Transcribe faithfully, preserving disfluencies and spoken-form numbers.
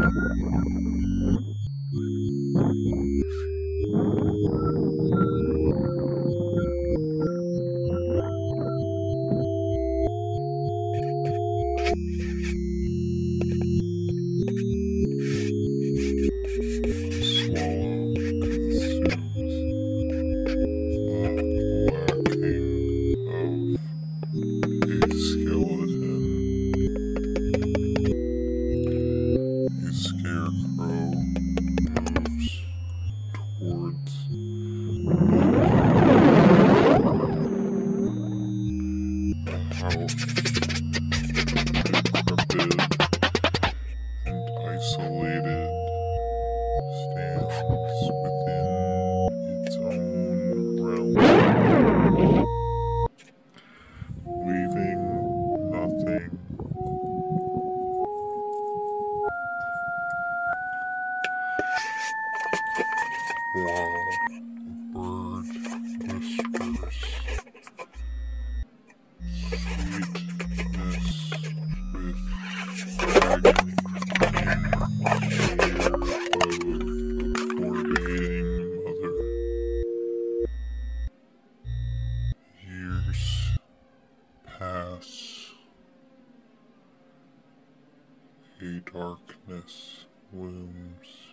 Isolated stands within its own realm, leaving nothing while a bird whispers sweetness with agony in the ear of a foreboding mother. Years pass, a darkness looms.